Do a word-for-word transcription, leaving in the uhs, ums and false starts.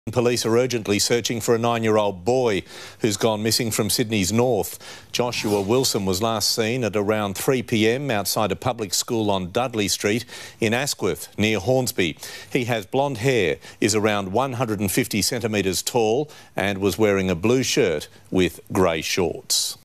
Police are urgently searching for a nine-year-old boy who's gone missing from Sydney's north. Joshua Wilson was last seen at around three p m outside a public school on Dudley Street in Asquith, near Hornsby. He has blonde hair, is around one hundred fifty centimetres tall and was wearing a blue shirt with grey shorts.